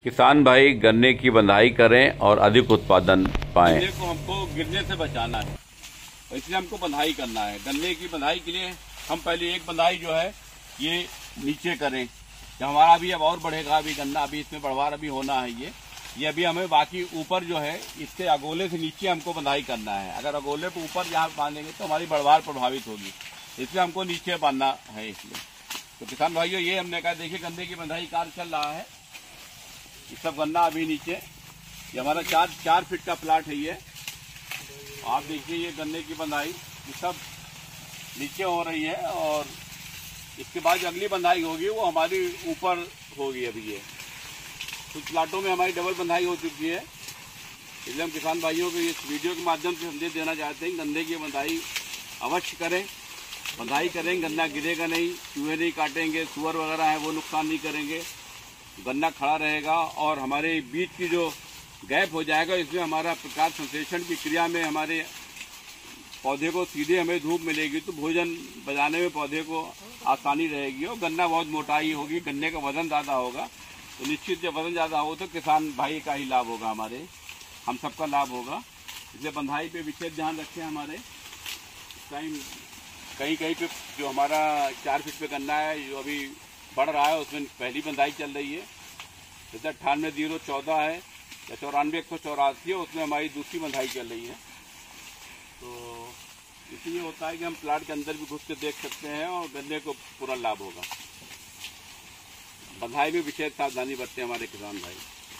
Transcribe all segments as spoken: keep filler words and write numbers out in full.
किसान भाई गन्ने की बंधाई करें और अधिक उत्पादन पाएं। गन्ने को हमको गिरने से बचाना है, इसलिए हमको बंधाई करना है। गन्ने की बंधाई के लिए हम पहले एक बंधाई जो है ये नीचे करें। जब हमारा अभी अब और बढ़ेगा, अभी गन्ना अभी इसमें बढ़वार अभी होना है, ये ये अभी हमें बाकी ऊपर जो है इसके अगोले से नीचे हमको बंधाई करना है। अगर अगोले पे ऊपर यहाँ बांधेंगे तो हमारी बढ़वार प्रभावित होगी, इसलिए हमको नीचे बांधना है। इसलिए तो किसान भाइयों, ये हमने कहा, देखिए गन्ने की बंधाई कार्य चल रहा है। ये सब गन्ना अभी नीचे, ये हमारा चार चार फीट का प्लाट है। ये आप देखिए, ये गन्ने की बंधाई ये सब नीचे हो रही है और इसके बाद जो अगली बंधाई होगी वो हमारी ऊपर होगी। अभी ये कुछ प्लाटों में हमारी डबल बंधाई हो चुकी है, इसलिए हम किसान भाइयों को इस वीडियो के माध्यम से संदेश देना चाहते हैं, गन्ने की बंधाई अवश्य करें। बंधाई करें, गन्ना गिरेगा नहीं, चूहे नहीं काटेंगे, सुअर वगैरह हैं वो नुकसान नहीं करेंगे, गन्ना खड़ा रहेगा और हमारे बीज की जो गैप हो जाएगा, इसमें हमारा प्रकाश संश्लेषण की क्रिया में हमारे पौधे को सीधे हमें धूप मिलेगी, तो भोजन बजाने में पौधे को आसानी रहेगी और गन्ना बहुत मोटाई होगी, गन्ने का वजन ज़्यादा होगा। तो निश्चित जब वजन ज़्यादा हो तो किसान भाई का ही लाभ होगा, हमारे हम सबका लाभ होगा। इसलिए बंधाई पे विशेष ध्यान रखें। हमारे टाइम कहीं कहीं पे जो हमारा चार फीट पे गन्ना है जो अभी बढ़ रहा है, उसमें पहली बंधाई चल रही है। जैसे अट्ठानवे जीरो चौदह है या चौरानवे एक सौ चौरासी है, उसमें हमारी दूसरी बंधाई चल रही है। तो इसलिए होता है कि हम प्लाट के अंदर भी घुस के देख सकते हैं और गन्ने को पूरा लाभ होगा। बंधाई में विशेष सावधानी बरतें हमारे किसान भाई।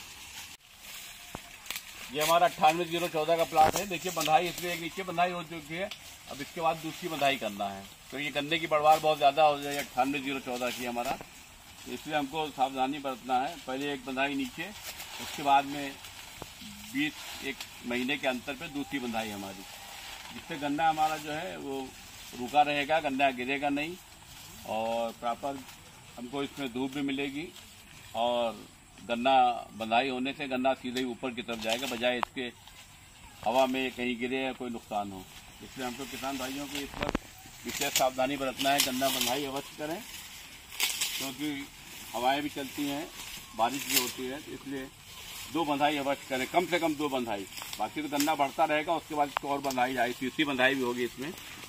ये हमारा अट्ठानवे जीरो चौदह का प्लाट है। देखिए बंधाई इसमें एक नीचे बंधाई हो चुकी है, अब इसके बाद दूसरी बंधाई करना है। तो ये गन्ने की बढ़वार बहुत ज़्यादा हो जाए अट्ठानवे जीरो चौदह की हमारा, तो इसलिए हमको सावधानी बरतना है। पहले एक बंधाई नीचे, उसके बाद में बीस एक महीने के अंतर पे दूसरी बंधाई हमारी, जिससे गन्ना हमारा जो है वो रुका रहेगा, गन्ना गिरेगा नहीं और प्रॉपर हमको इसमें धूप भी मिलेगी और गन्ना बंधाई होने से गन्ना सीधे ही ऊपर की तरफ जाएगा, बजाय इसके हवा में कहीं गिरे या कोई नुकसान हो। इसलिए हमको किसान भाइयों को इस पर विशेष सावधानी बरतना है। गन्ना बंधाई अवश्य करें, क्योंकि हवाएं भी चलती हैं, बारिश भी होती है, इसलिए दो बंधाई अवश्य करें, कम से कम दो बंधाई। बाकी तो गन्ना बढ़ता रहेगा, उसके बाद इसको और बंधाई आई, तीसरी बंधाई भी होगी इसमें।